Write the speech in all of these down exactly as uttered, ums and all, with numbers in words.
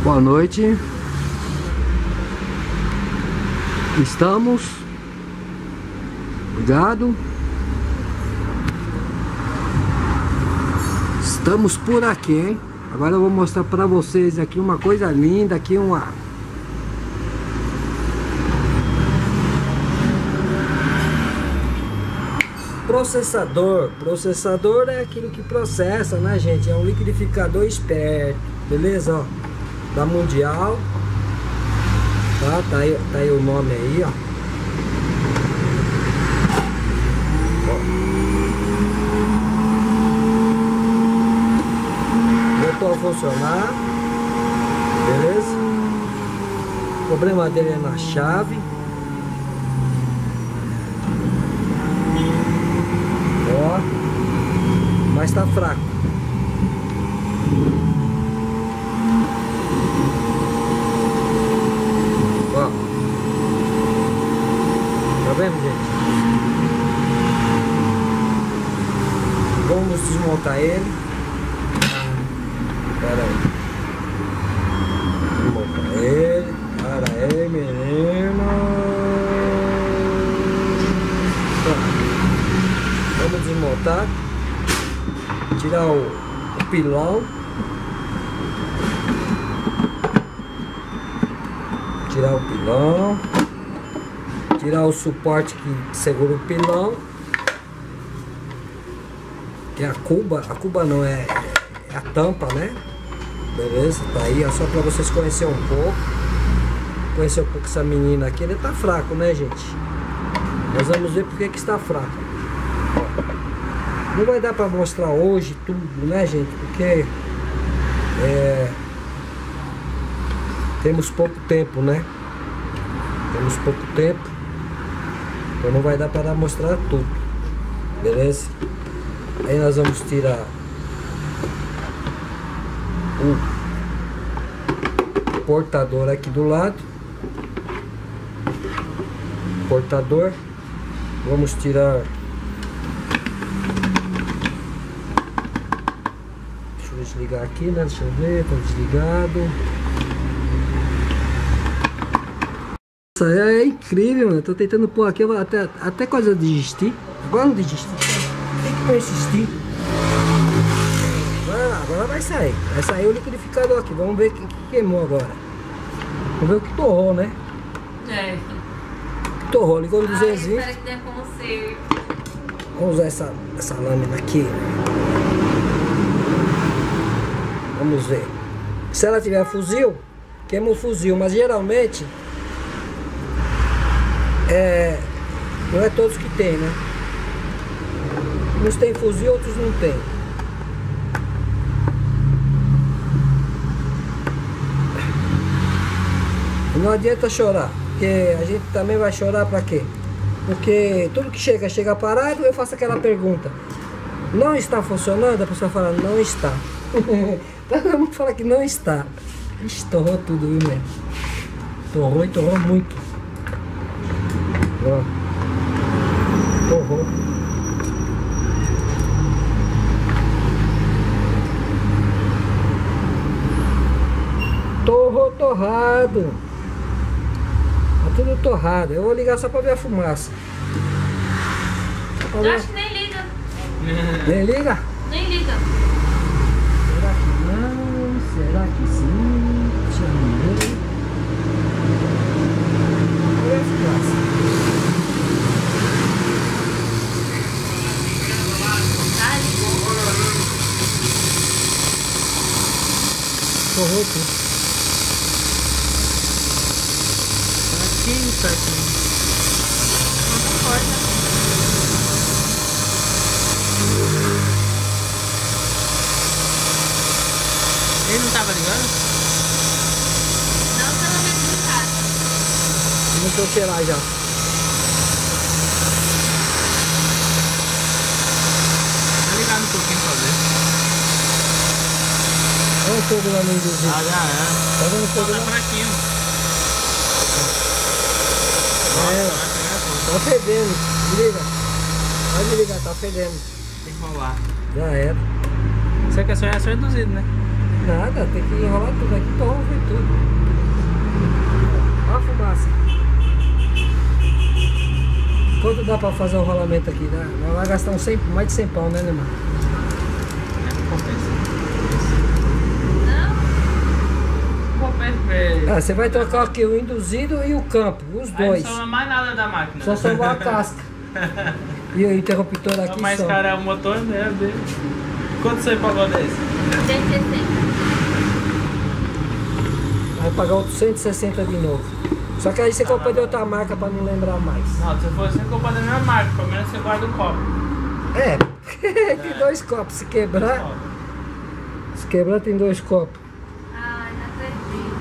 Boa noite. Estamos. Obrigado. Estamos por aqui, hein? Agora eu vou mostrar para vocês aqui uma coisa linda, aqui uma processador. Processador é aquilo que processa, né, gente? É um liquidificador esperto, beleza? Ó, da Mundial, tá? Tá aí, tá aí o nome aí, ó. Ó. Voltou a funcionar, beleza? O problema dele é na chave. Ó, mas tá fraco. Ó, tá vendo, gente? Vamos desmontar ele. Pera aí. Desmontar ele. Para aí, menino. Vamos desmontar, tirar o, o pilão, tirar o pilão, tirar o suporte que segura o pilão, que é a cuba, a cuba não é, é a tampa, né? Beleza, tá aí, é só para vocês conhecerem um pouco, conhecer um pouco essa menina aqui. Ele tá fraco, né, gente? Nós vamos ver porque que está fraco. Não vai dar para mostrar hoje tudo, né, gente? Porque é, temos pouco tempo, né? Temos pouco tempo, então não vai dar para mostrar tudo, beleza? Aí nós vamos tirar o portador aqui do lado, portador. Vamos tirar. Desligar aqui, né? Deixa eu ver, tá desligado. Isso aí é incrível, mano. Tô tentando pôr aqui, até, até quase eu desistir. Agora não desisti. Tem que persistir. Agora, agora vai sair. Vai sair o liquidificador aqui. Vamos ver o que, que queimou agora. Vamos ver o que torrou, né? É. Torrou, ligou no duzentos e vinte. Ai, que der conserto. Vamos usar essa, essa lâmina aqui. Vamos ver. Se ela tiver fuzil, queima o fuzil, mas geralmente é, não é todos que tem, né? Uns tem fuzil, outros não tem. Não adianta chorar, porque a gente também vai chorar pra quê? Porque tudo que chega, chega parado. Eu faço aquela pergunta: não está funcionando? A pessoa fala, não está. Todo mundo fala que não está. Ixi, torrou tudo, viu, mesmo? Torrou e torrou muito. Ó. Torrou. Torrou, torrado. Tá tudo torrado. Eu vou ligar só pra ver a fumaça. Eu acho que nem liga. Nem liga? Nem liga. Será que não? Será que sim? Deixa eu ver. Olha a fumaça. Ah, ligou. Torrou tudo. Aqui, certinho. Não importa. Ele não tava ligando? Não, você não vai explicar. Começou a cheirar já. Tá ligado um pouquinho pra ver. Olha o fogo lá no induzido. Ah, já é. Tá vendo o Só fogo tá lá? fraquinho. É, Nossa, vai pegar tudo. tá fedendo. Desliga. Pode desligar, tá fedendo. Tem que rolar. Já era. Você quer sonhar só reduzido, né? nada, tem que enrolar tudo aqui pra romper tudo. Olha a fumaça. Quanto dá pra fazer o rolamento aqui? Dá? Nós vai gastar uns cem, mais de cem pau, né, irmão? Não compensa. Não? Compensa. Ah, você vai trocar aqui o induzido e o campo, os Aí dois. não sobra mais nada da máquina. Só sobrou a casca. E o interruptor aqui O mais só. caro é o motor, né? Dele. Quanto você pagou desse? cento e sessenta. Vai pagar outros cento e sessenta de novo. Só que aí você compra de outra marca pra não lembrar mais. Não, se for você comprar da mesma marca, pelo menos você guarda o copo. É, tem dois copos. Se quebrar, se quebrar tem dois copos. Ai, não acredito.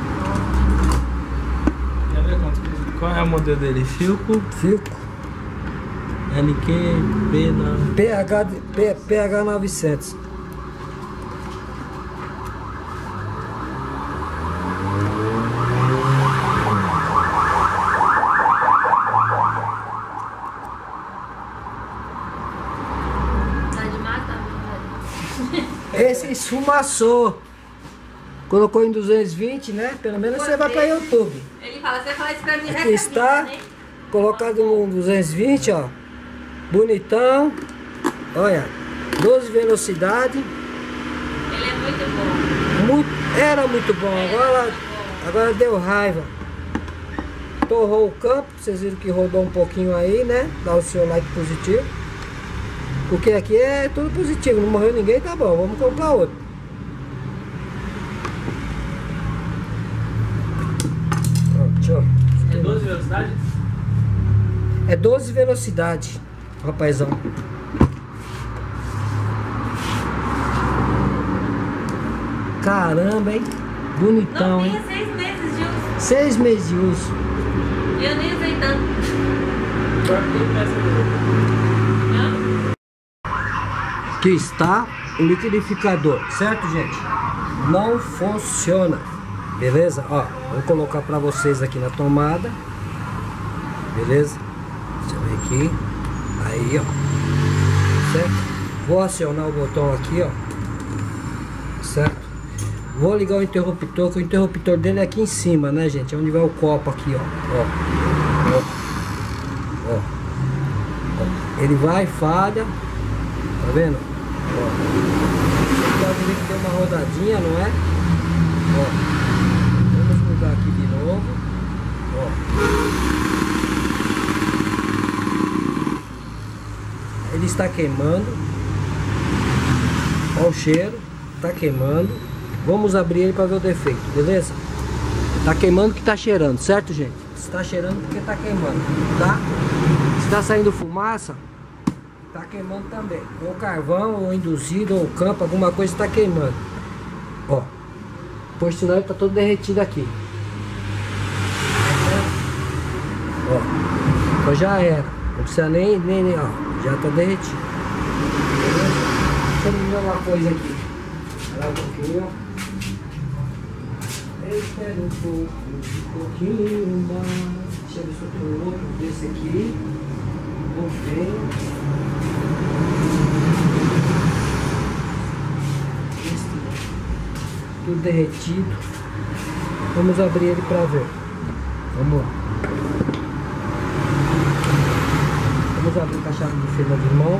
Quer ver quanto? Qual é o modelo dele? Filco, Fico. N Q, P, não. PH, de- P- PH novecentos. Tá de matar, meu Esse esfumaçou. Colocou em duzentos e vinte, né? Pelo menos você vai para YouTube. Ele fala, você fala isso pra mim, Aqui está, né? colocado no duzentos e vinte, ó. Bonitão. Olha, doze velocidade. Ele é muito bom. Muito, era muito bom, agora, agora deu raiva. Torrou o campo, vocês viram que rodou um pouquinho aí, né? Dá o seu like positivo. Porque aqui é tudo positivo, não morreu ninguém, tá bom, vamos comprar outro. Ó, deixa eu- É doze velocidades? É doze velocidade, rapazão. Caramba, hein? Bonitão, Não hein? tinha seis meses de uso. Seis meses de uso. Eu nem usei tanto. Agora tem peça dele. Hã? Aqui está o liquidificador, certo, gente? Não funciona, beleza? Ó, vou colocar para vocês aqui na tomada, beleza? Deixa eu ver aqui, aí, ó, certo? Vou acionar o botão aqui, ó, certo? Vou ligar o interruptor, que o interruptor dele é aqui em cima, né, gente? É onde vai o copo aqui, ó, ó, ó, ó, ó. Ele vai, falha, tá vendo? Ó, você pode ver que deu uma rodadinha, não é? Ó, vamos mudar aqui de novo. Ó. Ele está queimando. Ó o cheiro, está queimando. Vamos abrir ele para ver o defeito, beleza? Tá queimando que tá cheirando, certo, gente? Está cheirando porque tá queimando, tá? Se tá saindo fumaça, tá queimando também. Ou carvão, ou induzido, ou campo, alguma coisa está queimando. Ó, por sinal ele tá todo derretido aqui. Ó, então já era. Não precisa nem, nem, nem, ó, já tá derretido. Beleza? Deixa eu ver uma coisa aqui. Olha um pouquinho. Espera um pouco, um pouquinho mais. Deixa eu ver se eu tenho outro desse aqui. Vou ver. Tudo derretido. Vamos abrir ele para ver. Vamos lá. Vamos abrir com a chave de fenda de mão.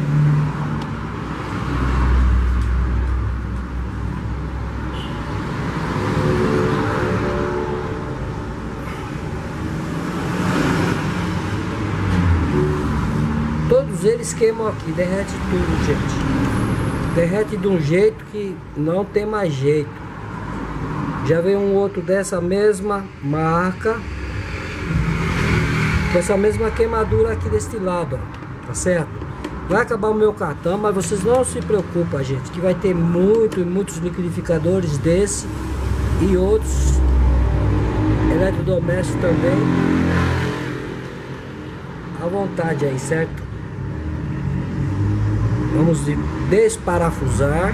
Todos eles queimam aqui, derrete tudo, gente. Derrete de um jeito que não tem mais jeito. Já veio um outro dessa mesma marca, com essa mesma queimadura aqui deste lado, ó, tá certo? Vai acabar o meu cartão, mas vocês não se preocupem, gente, que vai ter muito e muitos liquidificadores desse e outros eletrodomésticos também à vontade aí, certo? Vamos desparafusar.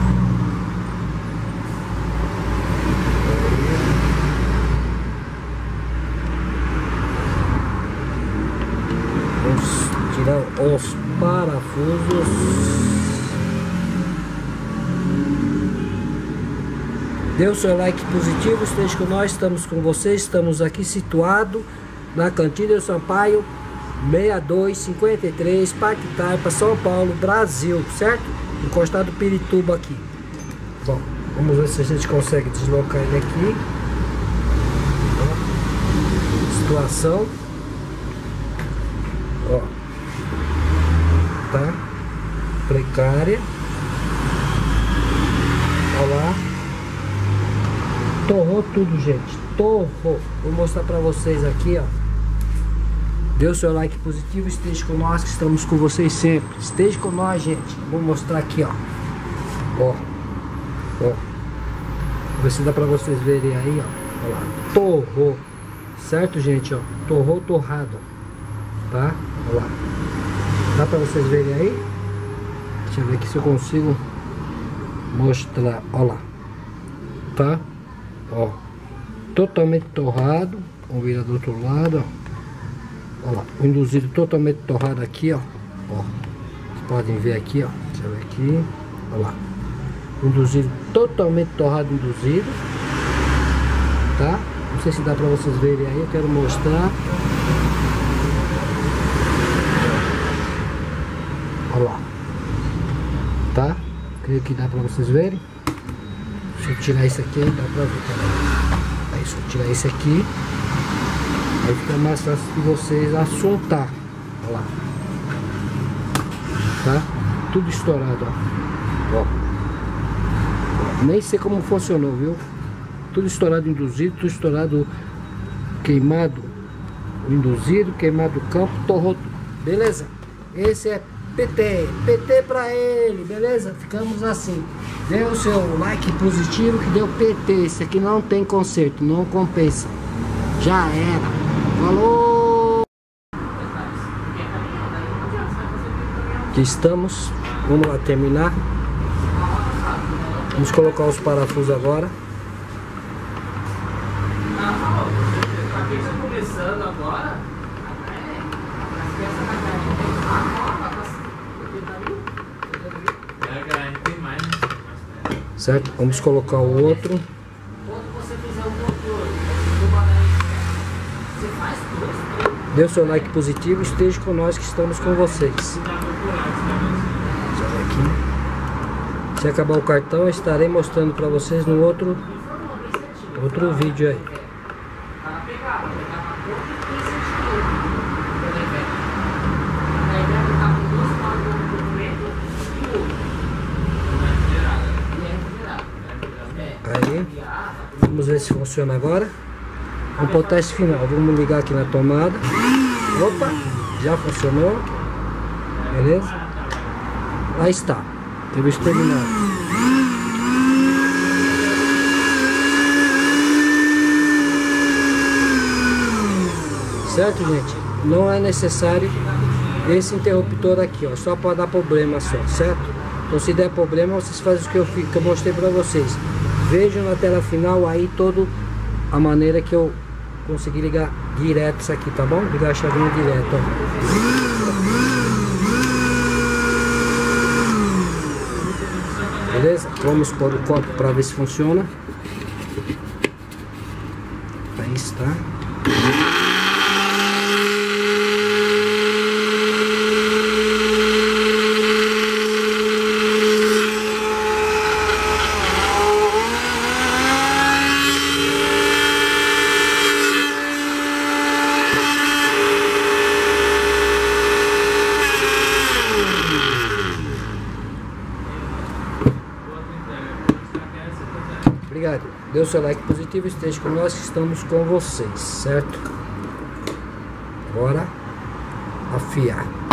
Vamos tirar os parafusos. Dê o seu like positivo, esteja com nós, estamos com vocês, estamos aqui situado na Cantilha Sampaio, seis dois cinco três, Parque Taipa, São Paulo, Brasil, certo? Encostado Pirituba aqui. Bom, vamos ver se a gente consegue deslocar ele aqui. Ó, situação. Ó, tá? Precária. Olha lá. Torrou tudo, gente. Torrou. Vou mostrar pra vocês aqui, ó. Dê o seu like positivo, esteja com nós, que estamos com vocês sempre. Esteja com nós, gente. Vou mostrar aqui, ó. Ó. Ó. Ver se dá pra vocês verem aí, ó. Olha lá. Torrou. Certo, gente, ó. Torrou, torrado. Tá? Olha lá. Dá pra vocês verem aí? Deixa eu ver aqui se eu consigo mostrar. Olha lá. Tá? Ó. Totalmente torrado. Vamos virar do outro lado, ó. Olha lá, o induzido totalmente torrado aqui, ó. Ó, vocês podem ver aqui, ó. Deixa eu ver aqui. Olha lá. O induzido totalmente torrado, induzido. Tá? Não sei se dá pra vocês verem aí, eu quero mostrar. Olha lá. Tá? Creio que dá pra vocês verem. Deixa eu tirar isso aqui, dá pra ver também. Aí, deixa eu tirar isso aqui. Aí fica mais fácil de vocês assuntar. Olha lá. Tá? Tudo estourado, ó. Ó. Nem sei como funcionou, viu? Tudo estourado induzido, tudo estourado queimado induzido, queimado campo, torrou. Beleza? Esse é P T. P T pra ele, beleza? Ficamos assim. Dê o seu like positivo que deu P T. Esse aqui não tem conserto, não compensa. Já era. Falou! Aqui estamos. Vamos lá terminar. Vamos colocar os parafusos agora. Aqui está começando agora. Certo? Vamos colocar o outro. Dê o seu like positivo, esteja com nós que estamos com vocês. Aqui. Se acabar o cartão, eu estarei mostrando para vocês no outro outro vídeo aí. Aí, vamos ver se funciona agora. Vamos para o teste final. Vamos ligar aqui na tomada. Opa, já funcionou. Beleza? Lá está. Serviço terminado. Certo, gente? Não é necessário esse interruptor aqui, ó. Só para dar problema só, certo? Então se der problema, vocês fazem o que eu, que eu mostrei para vocês. Vejam na tela final aí toda a maneira que eu consegui ligar direto isso aqui, tá bom? Ligar a chavinha direto, ó. Beleza? Vamos pôr o copo para ver se funciona. Aí está. Obrigado. Dê o seu like positivo, esteja com nós que estamos com vocês, certo? Bora afiar.